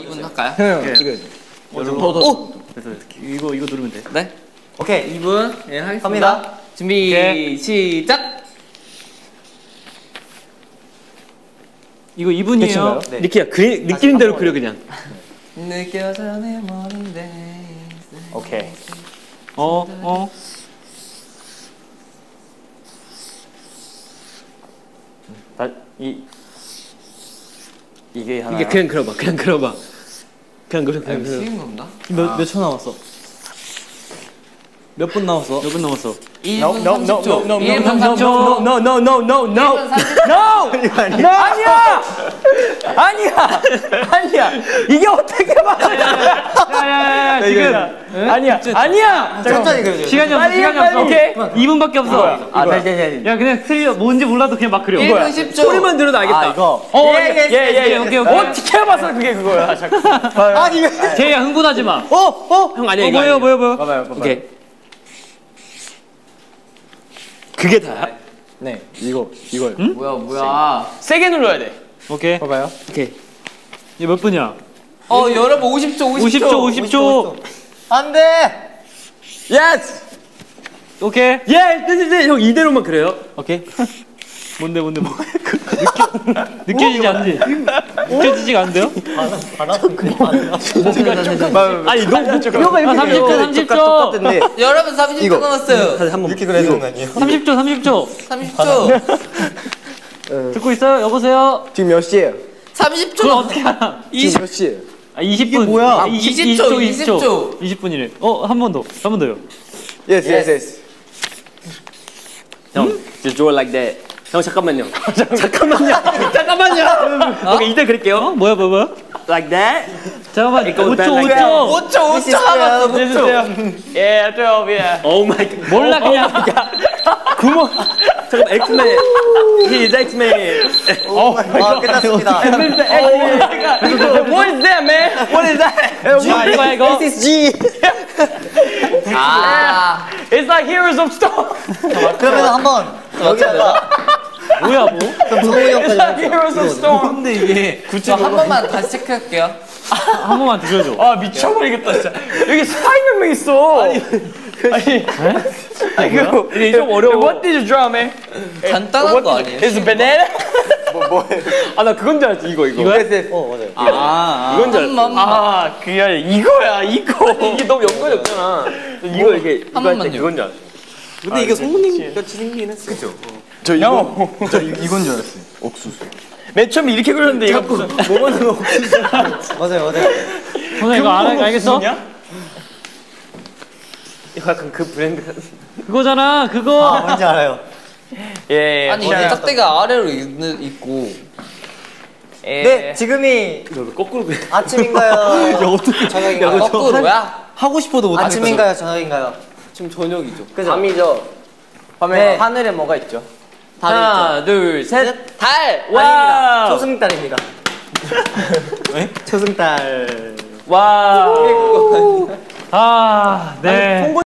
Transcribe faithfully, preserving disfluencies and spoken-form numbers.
분 할까요? 형 찍어야지. 오! 됐어, 이거 이거 누르면 돼. 네. 오케이. 이 분 예, 하겠습니다. 갑니다. 준비 오케이. 시작. 이거 이 분이에요. 끝인가요? 네. 니키야, 그 느낌 대로 그려 그냥. 느껴져 내 머리인데. 오케이. 어, 어. 다, 이 이게 하나. 이게 그냥 그려봐, 그냥 그려봐. 그냥 그려, 그냥 그려. 쉬운 건가? 몇 몇 초 남았어? 몇 분 남았어? 몇 분 남았어? 일 No, 분 no, no, 삼십 초. no, no, 일 no, 분 no, 삼십 초. no, no, no, no, no, no, 일 분 삼십 초. no. 아니야. 아니야. 아니야. 이게 어떻게 맞아? 야야야, 지금 아니야. 아니야. 천천히 그려줘. 시간이 없어, 빨리, 시간이 빨리. 없어. 오케이. 이 분밖에 없어. 아, 다시 다시. 야, 그냥 틀려, 뭔지 몰라도 그냥 막 그려. 일 분 십 초. 소리만 들어도 알겠다. 아, 이거. 어, 예, 예, 예, 예. 오케이, 오케이. 어떻게 해봐서 그게 그거야. 자꾸. 아니 왜? 제이야, 흥분하지 마. 어 어? 형 아니야, 어, 이거. 뭐예요, 아니야. 뭐예요, 뭐예요? 봐봐요, 봐봐요. 오케이. 그게 다야? 네, 이거 이거요. 뭐야 뭐야. 세게 눌러야 돼. 오케이. 봐봐요. 오케이. 이게 몇 분이야? 어 여러분 오십 초 오십 초. 오십 초, 오십 초. 안 돼. 예스. 오케이. 예, 뜨뜨뜨. 형 이대로만 그래요. 오케이. 뭔데, 뭔데, 뭐. 느껴, 느껴지지 않지? 느껴지지가 않는데요? 아니 너무 아, 삼십 초, 삼십 초. 여러분 삼십 초 남았어요. 한번 이렇게 그려야 되는 거 아니에요? 삼십 초, 삼십 초. 삼십 초. 듣고 있어요? 여보세요? 지금 몇 시예요? 삼십 그걸 초. 어떻게 알아? 지금 몇 시예요? 아, 이십 분. 뭐야? 아, 이십, 이십 이십 초, 초, 이십 초. 이십 초. 이십 분이래. 어, 한 번 더. 한 번 더요. 예스, 예스, 예스. 형, just draw it like that. 형 잠깐만요. 잠깐만요. 잠깐만요. 오케이 이대 그릴게요. 어? 뭐야, 뭐야, 뭐야? Like that. 잠깐만. 오 초, 오 초. 오 초 오 초 남았어. 오 초. 예, twelve, 예. Oh my god. 몰라, 그냥. 구멍. 잠깐 X-Men. He is X-Men. 아 끝났습니다. What is that, man? What is that? 아, 이거야, 이거. This is G. 아. It's like Heroes of Stone. 그러면 한번 여기다가 뭐야, 뭐? 그럼 성훈이 형까지 할게요. Heroes of Stone. 근데 이게 저 한 번만 다시 체크할게요. 한 번만 들려줘. 아 미쳐버리겠다 진짜. 여기 사백 명 있어. 아니, 아니, 아니 그거 이게 좀 어려워. What did you draw, man? 간단한 거 아니에요? Is banana? 뭐 뭐해? 아나 그건 줄 알았지 이거 이거. 이거야? 어 맞아요. 아. 이건 줄 알았어. 아 그게 아니라 이거야 이거. 이게 너무 연관이 없잖아. 이거 이게 한 이거 할 때 번만요. 그건 줄 알았어. 근데 이게 성훈님 같이 생기긴 했어. 그죠? 저 이거 저 이건 줄 알았어요. 옥수수. 맨 처음에 이렇게 그렸는데 이거 무슨 뭐만 하면 옥수수. 맞아요, 맞아요. 형아, 이거 알아, 알겠어? 이거 약간 그 브랜드 같은. 그거잖아, 그거. 아 뭔지 알아요. 예. 아니 이게 짝대가 아래로 있는 있고. 예. 네, 지금이 너 거꾸로 그래. 아침인가요? 저녁인가요? 거꾸로야? 하고 싶어도 못 아침인가요? 저녁인가요? 지금 저녁이죠. 그죠? 밤이죠. 밤에 네. 하늘에 뭐가 있죠? 하나, 둘, 셋. 달. 아닙니다. 초승달입니다. 초승달. 와. 아, 네.